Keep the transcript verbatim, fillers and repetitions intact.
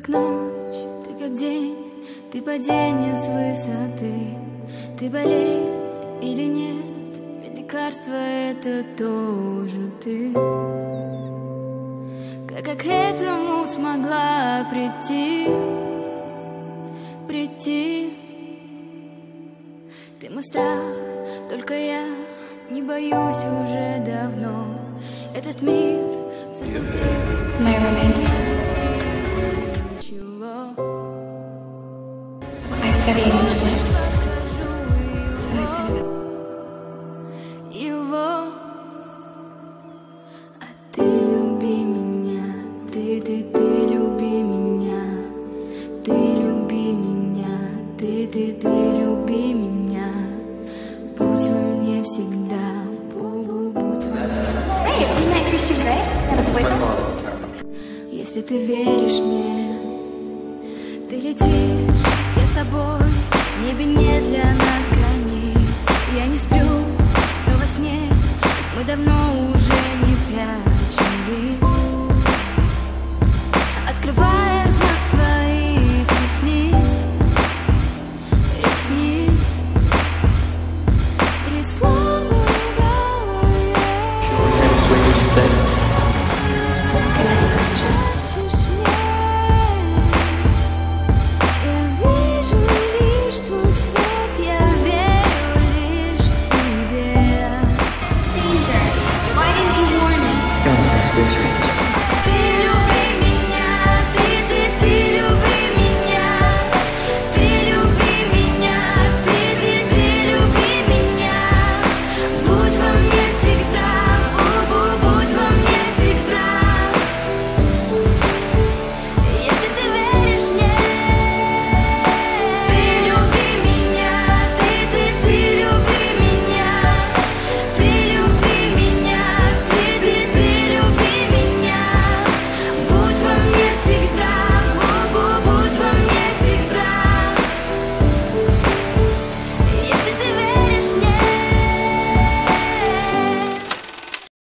как ночь, ты как день, ты падение с высоты. Ты болезнь или нет, ведь лекарство это тоже ты. Как, как к этому смогла прийти, прийти? Ты мой страх, только я не боюсь уже давно. Этот мир создал ты. My roommate. I study English too. So I kind of... Его. А ты люби меня, ты, ты, ты люби меня, ты люби меня, ты, ты, ты люби меня. Будь во мне всегда, бу-бу, будь во мне всегда. Hey, have you met Christian Grey? That was a boyfriend? Если ты веришь мне, ты летишь, я с тобой. В небе нет для нас границ. Я не сплю, но во сне мы давно